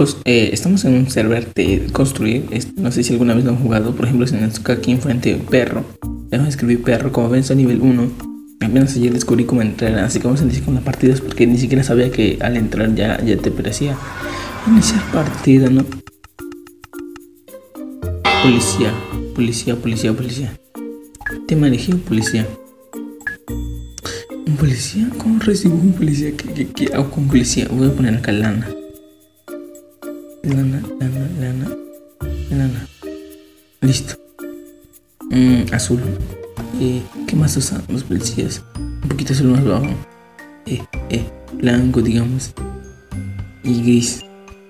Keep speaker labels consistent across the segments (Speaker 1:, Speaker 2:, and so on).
Speaker 1: chicos, estamos en un server de construir. No sé si alguna vez lo han jugado. Por ejemplo, si en el aquí enfrente perro. Déjame escribir perro. Como ven, soy nivel 1. Apenas ayer descubrí cómo entrar. Así que vamos a iniciar con las partidas porque ni siquiera sabía que al entrar ya te parecía iniciar partida, ¿no? Policía. Tema elegido, policía. ¿Un policía? ¿Cómo recibo un policía? ¿Qué hago con policía? Voy a poner acá lana. Listo. Azul. ¿Qué más usan los policías? Un poquito azul más bajo. Blanco, digamos. Y gris.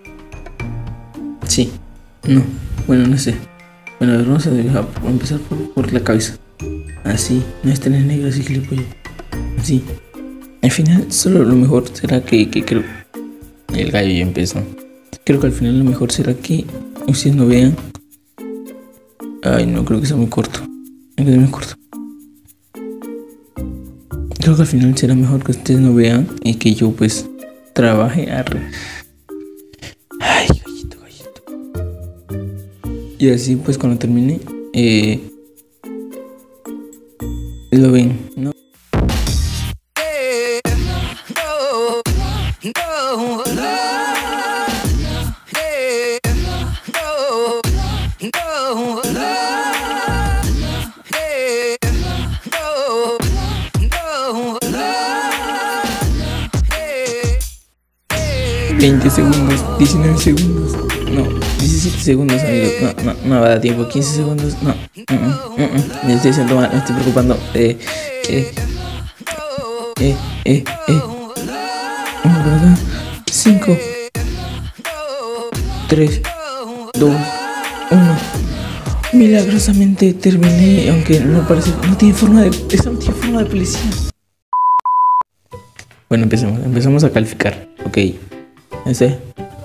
Speaker 1: Sí. No. Bueno, no sé. Bueno, a ver, vamos a empezar por la cabeza. Así. No estén en negro, así que le apoyo. Así. Al final, solo lo mejor será que creo. El gallo ya empezó. Creo que al final lo mejor será que ustedes no vean. Ay, no, creo que sea muy corto. Creo que al final será mejor que ustedes no vean y que yo pues trabaje. Ay, gallito. Y así pues cuando termine, lo ven, ¿no? Segundos, 19 segundos, no, 17 segundos, amigos, no va a dar tiempo, 15 segundos, no, me estoy haciendo mal, me estoy preocupando, 5, 3, 2, 1, milagrosamente terminé, aunque no parece, esta no tiene forma de policía. Bueno, empezamos a calificar, ok. Ese.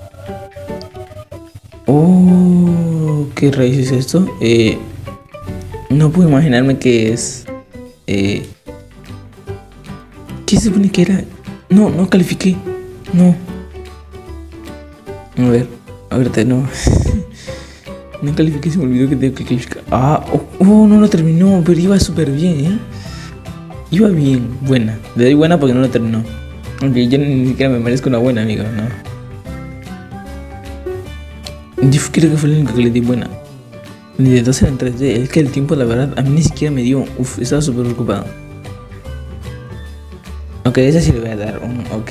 Speaker 1: Oh, ¿qué raíz es esto? No puedo imaginarme qué es. ¿Qué se supone que era? No califiqué. No. A ver, ahorita no. No califiqué, se me olvidó que tengo que calificar. No lo terminó, pero iba súper bien, Iba bien, buena. Le doy buena porque no lo terminó. Aunque yo ni siquiera me merezco una buena, amigo, ¿no? Yo creo que fue el único que le di buena. Ni de 2 en 3D. Es que el tiempo, la verdad, a mí ni siquiera me dio. Estaba súper preocupado. Ok, esa sí le voy a dar un. Ok.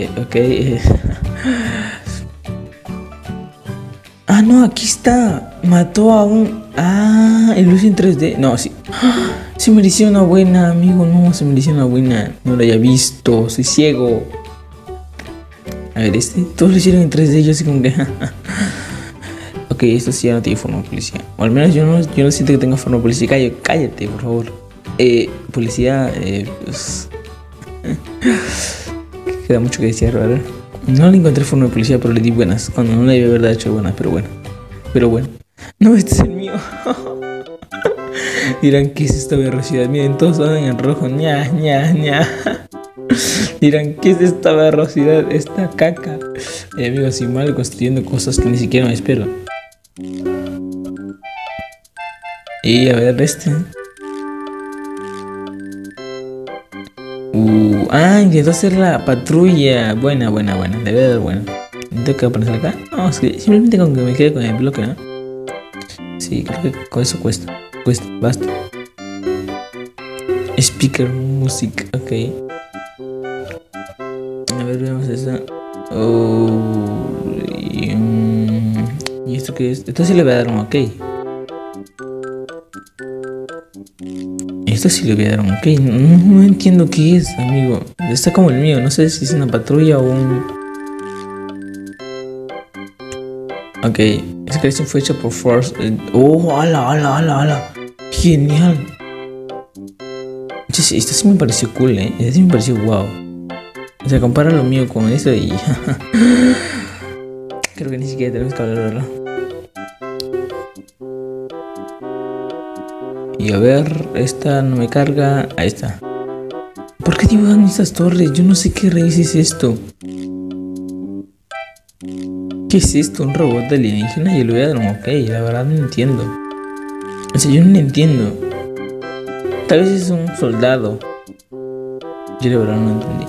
Speaker 1: No, aquí está. Mató a un. El Lucio en 3D. No, sí. Se merecía una buena, amigo. No, se merecía una buena. No lo había visto. Soy ciego. A ver, todos lo hicieron en 3D. Yo así como que. Ok, esto sí ya no tiene forma de policía. O al menos yo no siento que tenga forma de policía. Cállate, por favor. Policía, pues. Queda mucho que decir, ¿verdad? No le encontré forma de policía, pero le di buenas. Cuando no le había verdad hecho buenas, pero bueno. No, este es el mío. Dirán, ¿qué es esta verrosidad? Miren, todos van en rojo. Ña. Dirán, ¿qué es esta verrosidad? Esta caca. Amigos, sin mal construyendo cosas que ni siquiera me espero. Y a ver intentó hacer la patrulla. Buena. Le voy a dar buena. ¿Tengo que aparecer acá? No, es que simplemente con que me quede con el bloque, ¿no? Sí, creo que con eso cuesta, basta. Speaker, music, ok. A ver, veamos esa. ¿Y esto qué es? Esto sí le voy a dar un ok. No entiendo qué es, amigo. Está como el mío, no sé si es una patrulla o un. Ok, esa creación fue hecha por Force. ¡Hala! Genial. Esto sí me pareció cool, Esto sí me pareció wow. O sea, compara lo mío con eso y. Creo que ni siquiera tenemos que hablar, ¿verdad? Y a ver, esta no me carga. Ahí está. ¿Por qué dibujan estas torres? Yo no sé qué raíz es esto. ¿Qué es esto? ¿Un robot alienígena? Y el Veadron, ok, la verdad no entiendo. O sea, yo no entiendo. Tal vez es un soldado. Yo la verdad no entendí.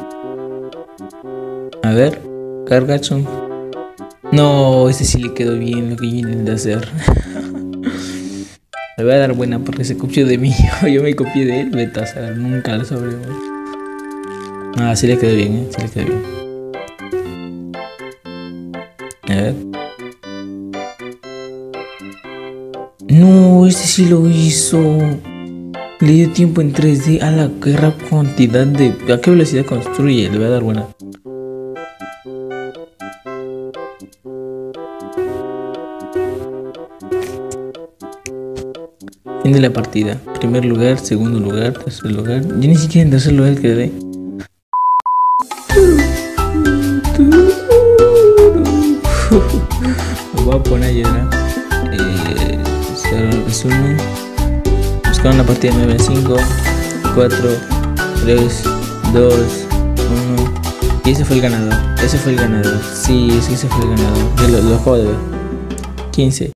Speaker 1: A ver, Gargachon. No, ese sí le quedó bien lo que yo intenté hacer. Le voy a dar buena porque se copió de mí. Yo me copié de él, vete a saber, nunca lo sabremos. Ah, sí le quedó bien, sí le quedó bien. A ver. No, ese sí lo hizo. Le dio tiempo en 3D. A la qué cantidad de... ¿A qué velocidad construye? Le voy a dar buena. Fin de la partida. Primer lugar, segundo lugar, tercer lugar. Yo ni siquiera en tercer lugar quedé. Me voy a poner a llorar. Resumen. Buscar una partida 9, 5, 4, 3, 2, 1. Y ese fue el ganador. Ese fue el ganador. Sí, ese fue el ganador. Yo lo acabo de ver. 15,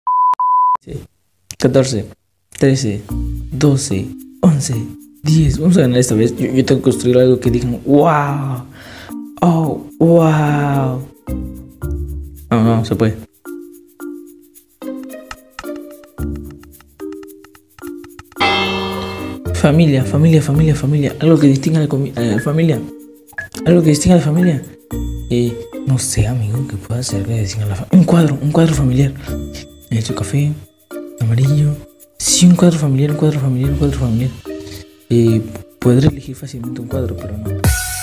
Speaker 1: 14, 13, 12, 11, 10. Vamos a ganar esta vez. Yo tengo que construir algo que digan wow. Oh, wow. No, se puede. Familia. Algo que distinga a la familia. Algo que distinga a la familia. No sé, amigo, ¿qué puedo hacer que distinga a la familia? Un cuadro familiar. He hecho café, amarillo. Sí, un cuadro familiar. Podré elegir fácilmente un cuadro, pero no.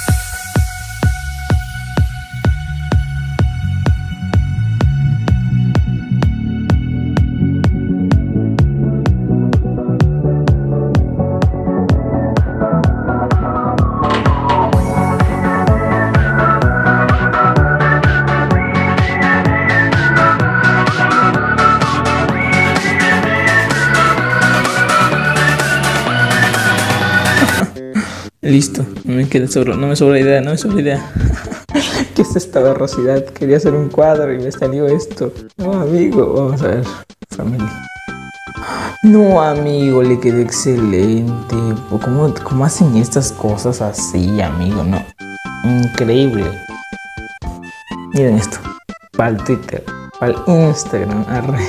Speaker 1: Listo, no me sobra idea. ¿Qué es esta barrosidad? Quería hacer un cuadro y me salió esto. No, amigo, vamos a ver. Familia. No, amigo, le quedó excelente. ¿Cómo hacen estas cosas así, amigo? No. Increíble. Miren esto. Para el Twitter, para el Instagram.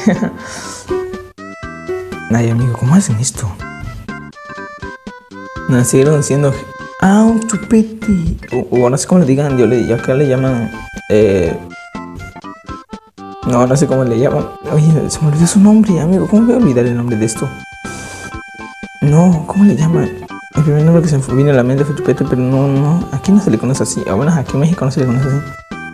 Speaker 1: Ay, amigo, ¿cómo hacen esto? Nacieron siendo... un chupete. O no sé cómo le digan. Acá le llaman... No sé cómo le llaman. Oye, se me olvidó su nombre, amigo. ¿Cómo voy a olvidar el nombre de esto? No, ¿cómo le llaman? El primer nombre que se me vino a la mente fue chupete, pero no. Aquí no se le conoce así. Bueno, aquí en México no se le conoce así.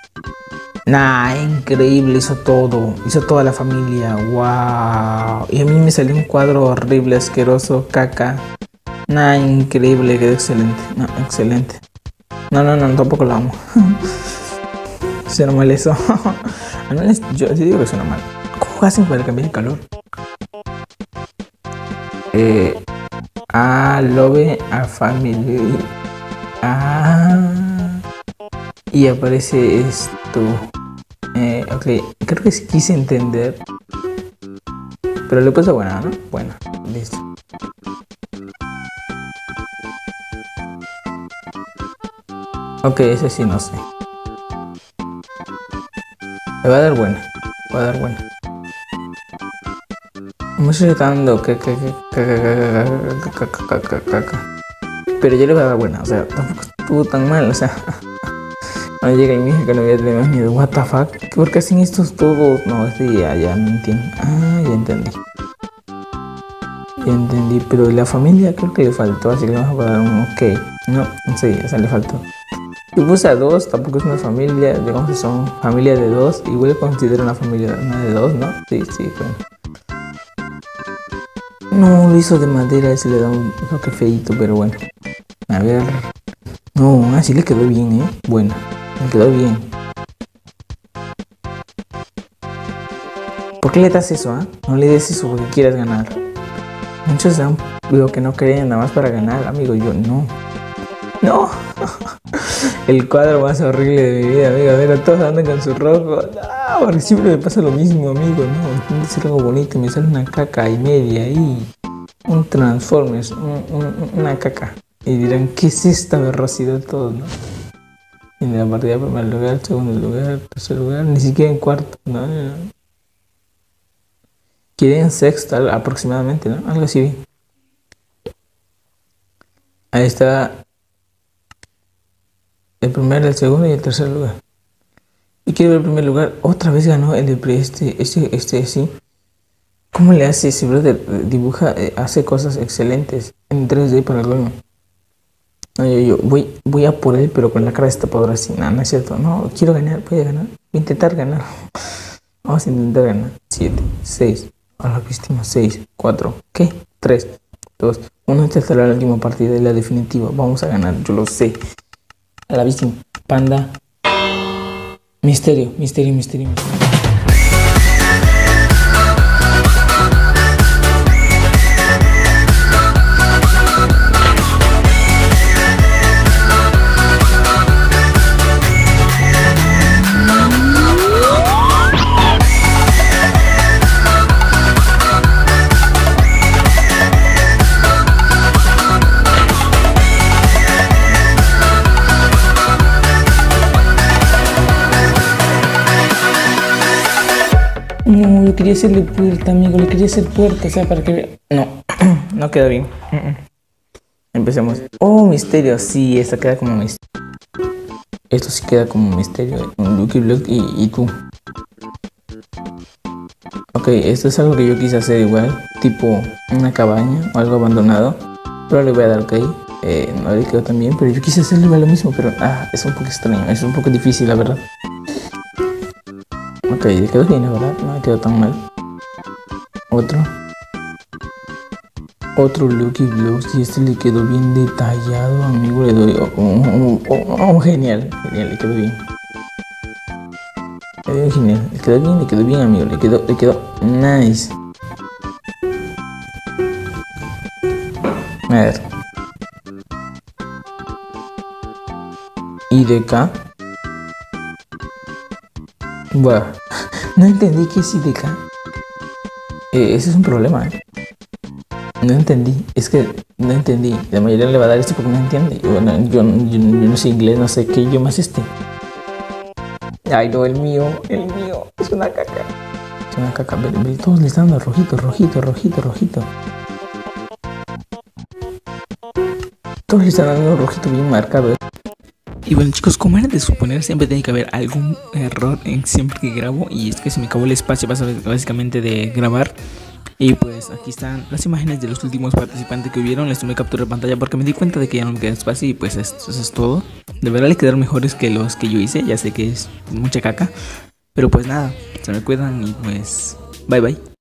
Speaker 1: Increíble. Hizo todo. Hizo toda la familia. Wow. Y a mí me salió un cuadro horrible, asqueroso, caca. Increíble, quedó excelente. Excelente. No, tampoco lo amo. Suena mal eso. Yo sí digo que suena mal. ¿Cómo hacen para cambiar el color? Love a family. Y aparece esto. Ok, creo que sí quise entender. Pero le puse buena, ¿no? Bueno, listo. Ok, ese sí no sé. Le voy a dar buena. Me estoy dando pero yo le voy a dar buena. O sea, tampoco estuvo tan mal. O sea, cuando llega y me dice que no voy a tener más miedo. What the fuck? ¿Por qué hacen estos todos? No, ya no entiendo. Ya entendí. Pero la familia creo que le faltó. Así que le vamos a dar un ok. No sé, esa le faltó. Y puse a 2, tampoco es una familia, digamos que son familia de 2, igual considero una familia de 2, ¿no? Sí, bueno. No, lo hizo de madera, ese le da un toque feíto, pero bueno. A ver. No, así le quedó bien, Bueno, le quedó bien. ¿Por qué le das eso, No le des eso porque quieras ganar. Muchos dan lo que no creen nada más para ganar, amigo, yo no. El cuadro más horrible de mi vida, amigo. Mira, todos andan con su rojo. porque siempre me pasa lo mismo, amigo, ¿no? Intento hacer algo bonito y me sale una caca y media ahí. Un Transformers, una caca. Y dirán, ¿qué es esta verrosidad todo, no? En la partida, primer lugar, segundo lugar, tercer lugar, ni siquiera en cuarto, no. Quedé en sexto aproximadamente, ¿no? Algo así. Ahí está el primer, el segundo y el tercer lugar. Y quiero ver el primer lugar. Otra vez ganó el de este, sí. ¿Cómo le hace ese brother? Dibuja, hace cosas excelentes en 3D para el juego. No, yo voy a por él, pero con la cara destapadora así. No es cierto. No, quiero ganar, voy a ganar. Voy a intentar ganar. Vamos a intentar ganar. 7, 6. A la víctima. 6, 4. ¿Qué? 3, 2, 1. Esta será la última partida y la definitiva. Vamos a ganar, yo lo sé. A la víctima. Panda. Misterio. No, yo quería hacerle puerta, amigo. Le quería hacer puerta, o sea, para que vea. No, no queda bien. Empecemos. Oh, misterio. Sí, esta queda como misterio. Esto sí queda como misterio. Un Lucky Block y tú. Ok, esto es algo que yo quise hacer igual. Tipo una cabaña o algo abandonado. Pero le voy a dar ok. No le quedó tan bien, pero yo quise hacerle igual lo mismo. Pero es un poco extraño. Es un poco difícil, la verdad. Ok, le quedó bien, la verdad, no me quedó tan mal. Otro Lucky Blocks y este le quedó bien detallado, amigo. Le doy genial, le quedó bien. Genial, le quedó bien, amigo. Le quedó nice. A ver. IDK. Buah, no entendí qué es IDK. Ese es un problema. No entendí, es que no entendí. La mayoría le va a dar esto porque no entiende. Bueno, yo no sé inglés, no sé qué idioma es este. Ay, no, el mío es una caca. Es una caca, pero todos le están dando rojito. Todos le están dando rojito bien marcado. Y bueno, chicos, como era de suponer, siempre tiene que haber algún error en siempre que grabo. Y es que se me acabó el espacio básicamente de grabar. Y pues aquí están las imágenes de los últimos participantes que hubieron. Les tomé captura de pantalla porque me di cuenta de que ya no me queda espacio. Y pues eso es todo. De verdad le quedaron mejores que los que yo hice. Ya sé que es mucha caca, pero pues nada, se me cuidan y pues bye bye.